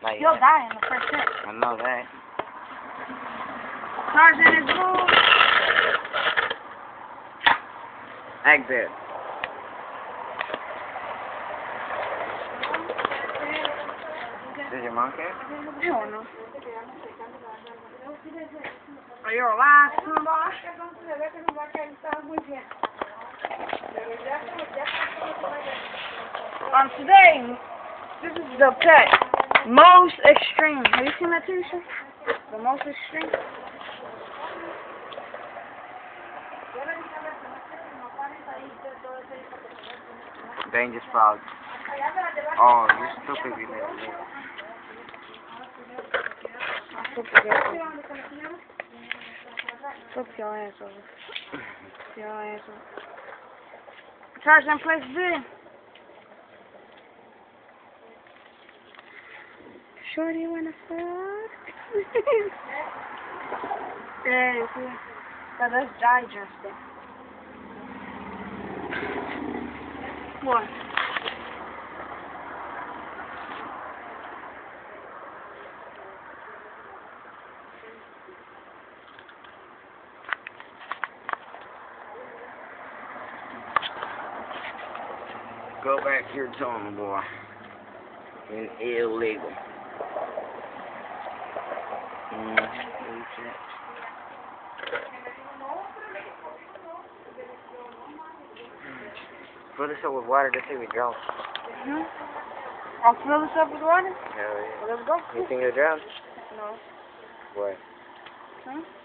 Like, You'll die in the first hit. I know that. Tarzan is blue. Exit. Is your monkey? Hell no. Are you alive, somebody? Today, this is the pet. Most extreme. Have you seen that TV show? The most extreme? Dangerous frog. Oh, you're stupid, you little nigga. Flip your ass over. Your ass over. Tarzan plays B. Shorty wanna fuck? Yeah, see? So that's digested. What? Go back to your tongue, boy. It's illegal. Fill this up with water to see if we drown. I'll fill this up with water? Hell yeah. Well, let's go. You think you'll drown? No. What? Huh?